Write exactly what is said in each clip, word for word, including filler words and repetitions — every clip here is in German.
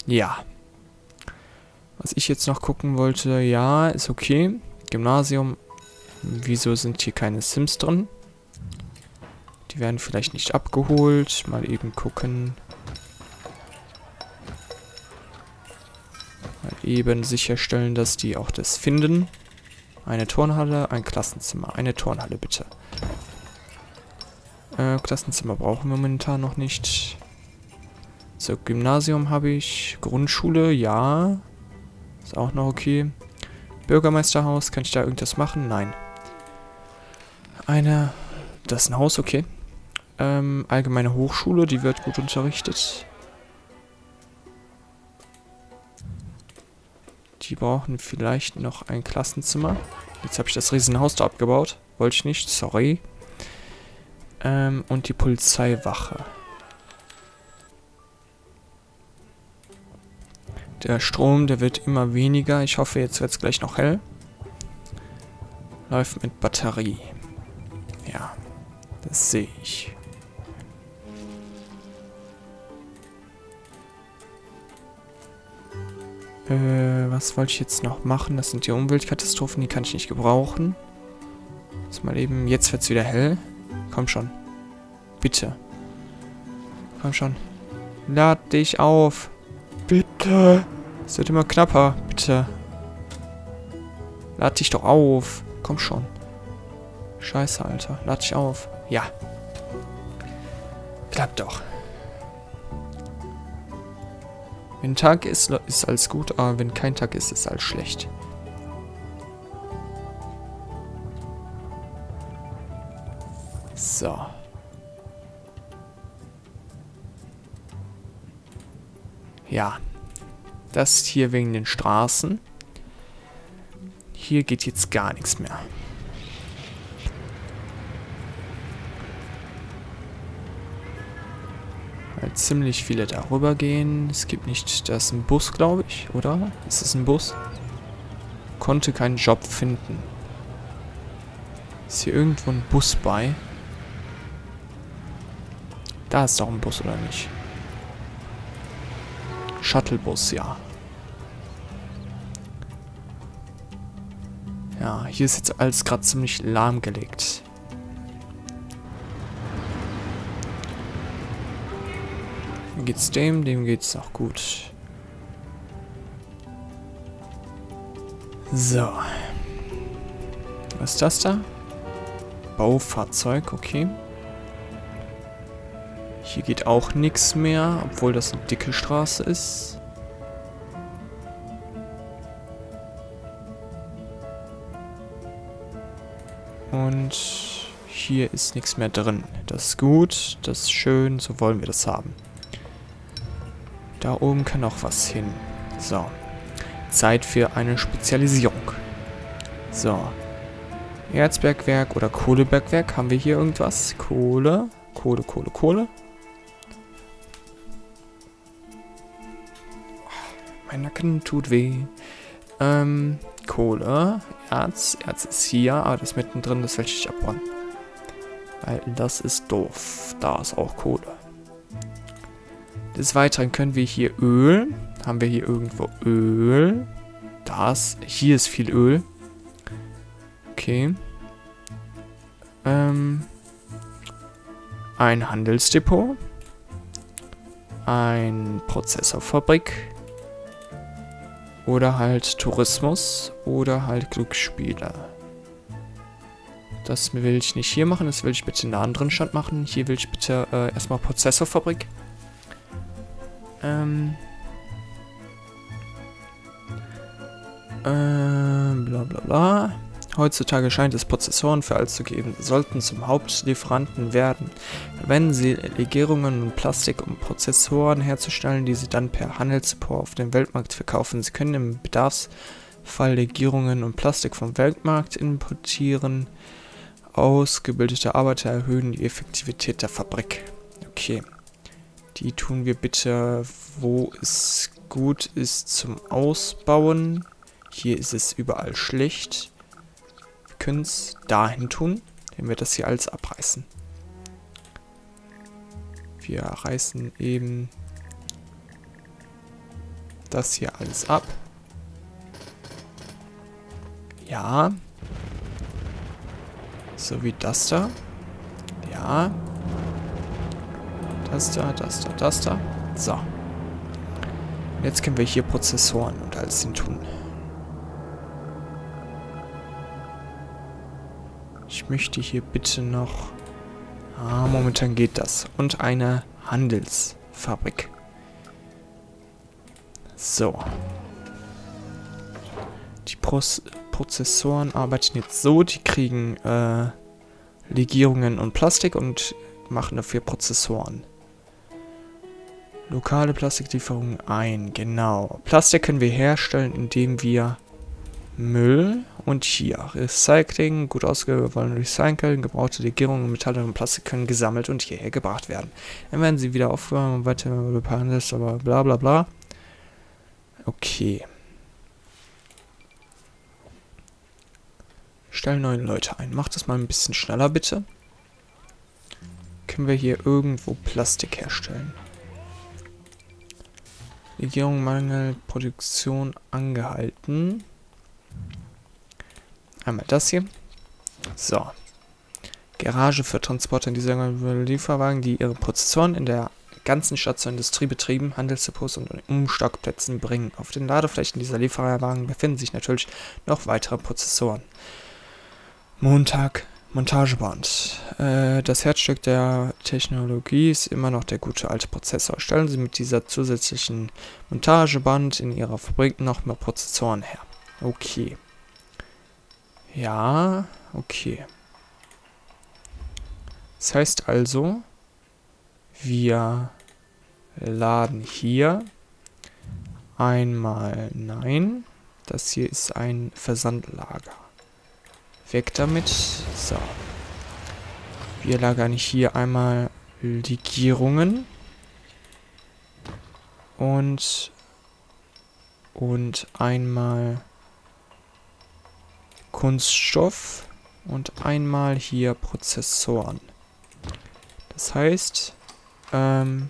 Ja. Was ich jetzt noch gucken wollte, ja, ist okay. Gymnasium. Wieso sind hier keine Sims drin? Die werden vielleicht nicht abgeholt. Mal eben gucken. Mal eben sicherstellen, dass die auch das finden. Eine Turnhalle, ein Klassenzimmer. Eine Turnhalle, bitte. Äh, Klassenzimmer brauchen wir momentan noch nicht. So, Gymnasium habe ich. Grundschule, ja. Ist auch noch okay. Bürgermeisterhaus, kann ich da irgendwas machen? Nein. Eine... Das ist ein Haus, okay. Ähm, allgemeine Hochschule, die wird gut unterrichtet. Die brauchen vielleicht noch ein Klassenzimmer. Jetzt habe ich das Riesenhaus da abgebaut. Wollte ich nicht, sorry. Ähm, und die Polizeiwache. Der Strom, der wird immer weniger. Ich hoffe, jetzt wird es gleich noch hell. Läuft mit Batterie. Ja, das sehe ich. Äh, was wollte ich jetzt noch machen? Das sind die Umweltkatastrophen, die kann ich nicht gebrauchen. Jetzt mal eben, jetzt wird es wieder hell. Komm schon. Bitte. Komm schon. Lad dich auf. Bitte. Es wird immer knapper. Bitte. Lad dich doch auf. Komm schon. Scheiße, Alter. Lad dich auf. Ja. Klappt doch. Wenn Tag ist, ist alles gut, aber wenn kein Tag ist, ist alles schlecht. So. Ja. Das ist hier wegen den Straßen. Hier geht jetzt gar nichts mehr. Weil ziemlich viele darüber gehen. Es gibt nicht... Das ist ein Bus, glaube ich, oder? Ist es ein Bus? Konnte keinen Job finden. Ist hier irgendwo ein Bus bei? Da ist doch ein Bus, oder nicht? Shuttlebus, ja. Ja, hier ist jetzt alles gerade ziemlich lahmgelegt. Wie geht's dem? Dem geht's auch gut. So. Was ist das da? Baufahrzeug, okay. Hier geht auch nichts mehr, obwohl das eine dicke Straße ist. Und hier ist nichts mehr drin. Das ist gut, das ist schön, so wollen wir das haben. Da oben kann noch was hin. So. Zeit für eine Spezialisierung. So. Erzbergwerk oder Kohlebergwerk. Haben wir hier irgendwas? Kohle. Kohle, Kohle, Kohle. Mein Nacken tut weh. Ähm, Kohle. Erz. Erz ist hier, aber das mittendrin, das will ich nicht abbauen. Weil das ist doof. Da ist auch Kohle. Des Weiteren können wir hier Öl. Haben wir hier irgendwo Öl? Das. Hier ist viel Öl. Okay. Ähm. Ein Handelsdepot. Ein Prozessorfabrik. Oder halt Tourismus. Oder halt Glücksspiele. Das will ich nicht hier machen. Das will ich bitte in einer anderen Stadt machen. Hier will ich bitte äh, erstmal Prozessorfabrik. Ähm. Ähm, bla bla bla. Heutzutage scheint es Prozessoren für alles zu geben. Sie sollten zum Hauptlieferanten werden, wenn sie Legierungen und Plastik, um Prozessoren herzustellen, die sie dann per Handelsdepot auf dem Weltmarkt verkaufen. Sie können im Bedarfsfall Legierungen und Plastik vom Weltmarkt importieren. Ausgebildete Arbeiter erhöhen die Effektivität der Fabrik. Okay. Die tun wir bitte, wo es gut ist zum Ausbauen. Hier ist es überall schlecht. Wir können es dahin tun, wenn wir das hier alles abreißen. Wir reißen eben das hier alles ab. Ja. So wie das da. Ja. Das da, das da, das da. So. Jetzt können wir hier Prozessoren und alles hin tun. Ich möchte hier bitte noch... Ah, momentan geht das. Und eine Handelsfabrik. So. Die Pro Prozessoren arbeiten jetzt so, die kriegen äh, Legierungen und Plastik und machen dafür Prozessoren. Lokale Plastiklieferungen ein, genau. Plastik können wir herstellen, indem wir Müll und hier Recycling, gut ausgewählte Recyceln, gebrauchte Legierungen, Metalle und Plastik können gesammelt und hierher gebracht werden. Dann werden sie wieder aufgenommen und weiter behandelt, aber bla bla bla. Okay. Stellen neue Leute ein. Macht das mal ein bisschen schneller, bitte. Können wir hier irgendwo Plastik herstellen? Legierung, Mangel, Produktion angehalten. Einmal das hier. So. Garage für Transporter in dieser Lieferwagen, die ihre Prozessoren in der ganzen Stadt zu Industriebetrieben, Handelsdepots und Umstockplätzen bringen. Auf den Ladeflächen dieser Lieferwagen befinden sich natürlich noch weitere Prozessoren. Montag, Montageband. Äh, das Herzstück der Technologie ist immer noch der gute alte Prozessor. Stellen Sie mit dieser zusätzlichen Montageband in Ihrer Fabrik noch mehr Prozessoren her. Okay. Ja, okay. Das heißt also, wir laden hier einmal, nein, das hier ist ein Versandlager. Weg damit. So. Wir lagern hier einmal Legierungen und und einmal Kunststoff und einmal hier Prozessoren. Das heißt, ähm,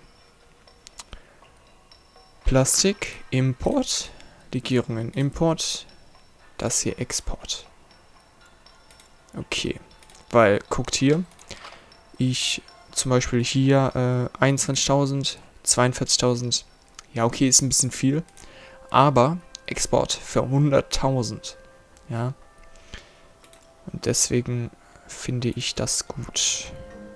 Plastik, Import, Legierungen, Import, das hier Export. Okay, weil, guckt hier, ich zum Beispiel hier äh, einundzwanzigtausend, zweiundvierzigtausend, ja okay, ist ein bisschen viel, aber Export für hunderttausend, ja, und deswegen finde ich das gut.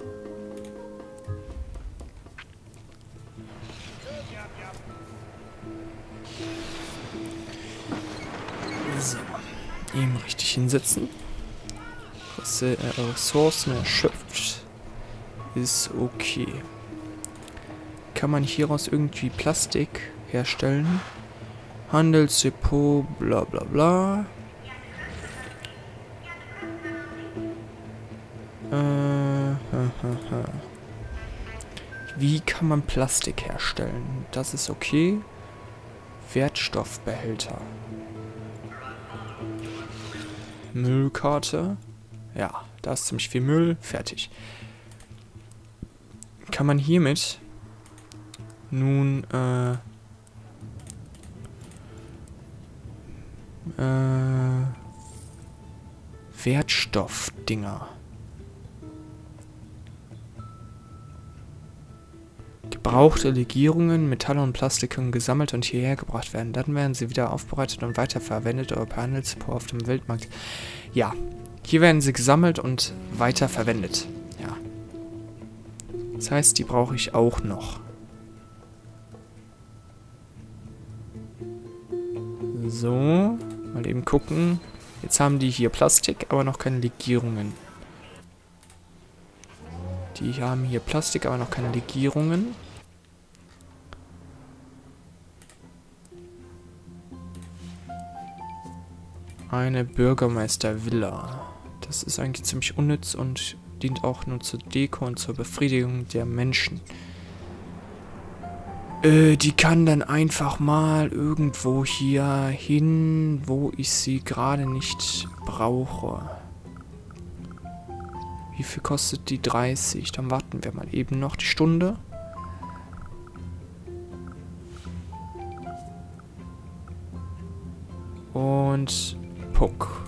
So, eben richtig hinsetzen. Ressourcen erschöpft. Ist okay. Kann man hieraus irgendwie Plastik herstellen? Handelsdepot, bla bla bla. Äh, Wie kann man Plastik herstellen? Das ist okay. Wertstoffbehälter. Müllkarte. Ja, da ist ziemlich viel Müll. Fertig. Kann man hiermit nun äh, äh, Wertstoffdinger. Gebrauchte Legierungen, Metalle und Plastik können gesammelt und hierher gebracht werden. Dann werden sie wieder aufbereitet und weiterverwendet oder per Handelsdepot auf dem Weltmarkt. Ja, hier werden sie gesammelt und weiterverwendet. Ja. Das heißt, die brauche ich auch noch. So, mal eben gucken. Jetzt haben die hier Plastik, aber noch keine Legierungen. Die haben hier Plastik, aber noch keine Legierungen. Eine Bürgermeistervilla. Das ist eigentlich ziemlich unnütz und dient auch nur zur Deko und zur Befriedigung der Menschen. Äh, die kann dann einfach mal irgendwo hier hin, wo ich sie gerade nicht brauche. Wie viel kostet die? dreißig. Dann warten wir mal eben noch die Stunde. Und Puck.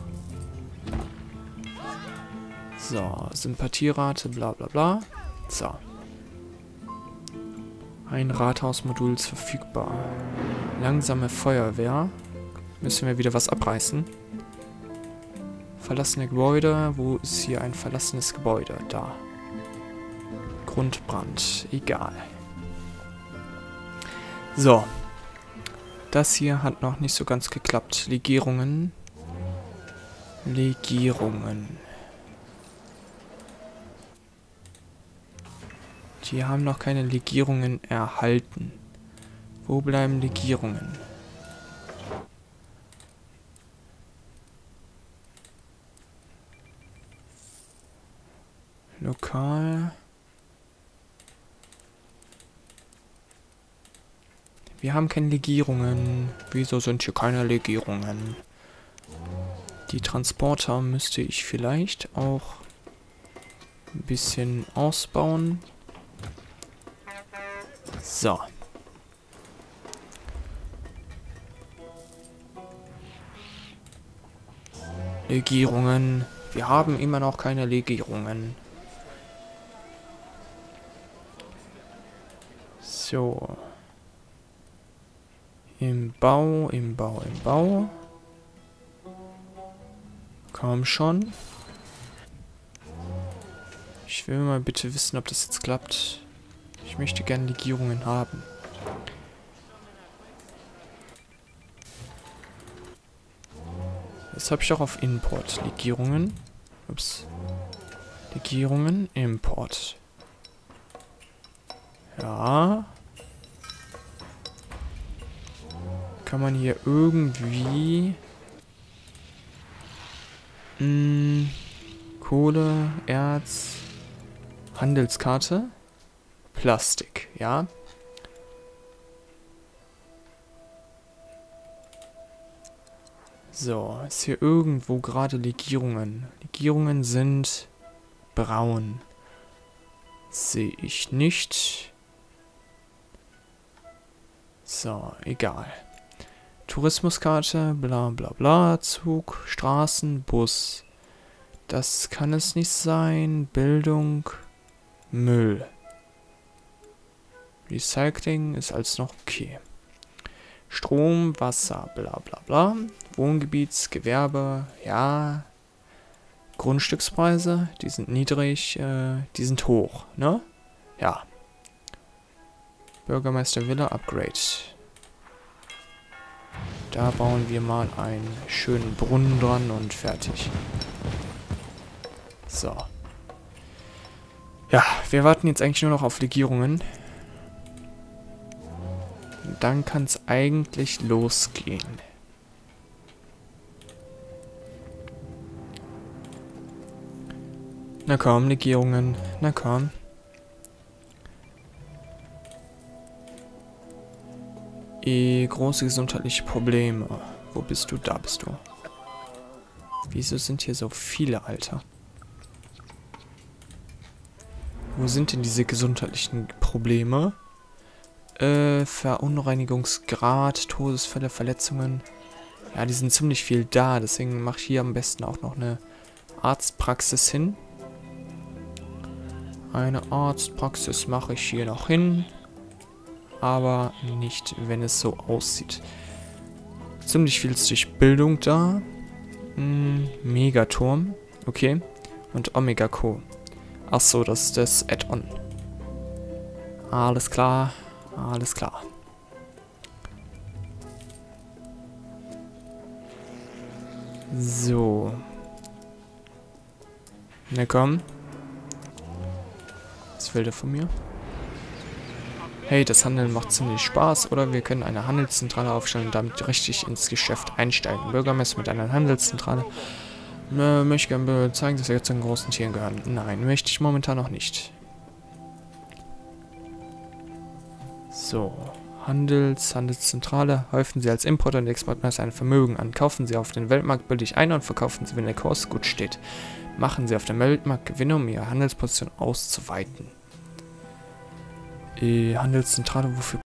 So, Sympathierate, bla bla bla. So. Ein Rathausmodul ist verfügbar. Langsame Feuerwehr. Müssen wir wieder was abreißen. Verlassene Gebäude. Wo ist hier ein verlassenes Gebäude? Da. Grundbrand. Egal. So. Das hier hat noch nicht so ganz geklappt. Legierungen. Legierungen. Die haben noch keine Legierungen erhalten. Wo bleiben Legierungen? Lokal. Wir haben keine Legierungen. Wieso sind hier keine Legierungen? Die Transporter müsste ich vielleicht auch ein bisschen ausbauen. So. Legierungen. Wir haben immer noch keine Legierungen. So. Im Bau, im Bau, im Bau. Komm schon. Ich will mal bitte wissen, ob das jetzt klappt. Ich möchte gerne Legierungen haben. Jetzt habe ich auch auf Import. Legierungen. Ups. Legierungen, Import. Ja. Kann man hier irgendwie... Mh, Kohle, Erz, Handelskarte, Plastik, ja. So, ist hier irgendwo gerade Legierungen. Legierungen sind braun. Sehe ich nicht. So, egal. Tourismuskarte, bla bla bla, Zug, Straßen, Bus. Das kann es nicht sein. Bildung, Müll. Recycling ist alles noch okay. Strom, Wasser, bla bla bla. Wohngebiets, Gewerbe, ja. Grundstückspreise, die sind niedrig, äh, die sind hoch, ne? Ja. Bürgermeister Villa, Upgrade. Da bauen wir mal einen schönen Brunnen dran und fertig. So. Ja, wir warten jetzt eigentlich nur noch auf Legierungen. Dann kann es eigentlich losgehen. Na komm, Legierungen. Na komm. E, große gesundheitliche Probleme. Wo bist du? Da bist du. Wieso sind hier so viele, Alter? Wo sind denn diese gesundheitlichen Probleme? Äh, Verunreinigungsgrad, Todesfälle, Verletzungen. Ja, die sind ziemlich viel da. Deswegen mache ich hier am besten auch noch eine Arztpraxis hin. Eine Arztpraxis mache ich hier noch hin. Aber nicht, wenn es so aussieht. Ziemlich viel durch Bildung da. Hm, Megaturm. Okay. Und Omega Co. Achso, das ist das Add-on. Alles klar. Alles klar. So. Na komm. Was will der von mir? Hey, das Handeln macht ziemlich Spaß, oder? Wir können eine Handelszentrale aufstellen und damit richtig ins Geschäft einsteigen. Bürgermeister mit einer Handelszentrale. Äh, möchte gerne zeigen, dass wir jetzt zu den großen Tieren gehören. Nein, möchte ich momentan noch nicht. So. Handels, Handelszentrale. Häufen Sie als Importer und Exportmeister ein Vermögen an. Kaufen Sie auf den Weltmarkt billig ein und verkaufen Sie, wenn der Kurs gut steht. Machen Sie auf dem Weltmarkt Gewinne, um Ihre Handelsposition auszuweiten. Die Handelszentrale, wofür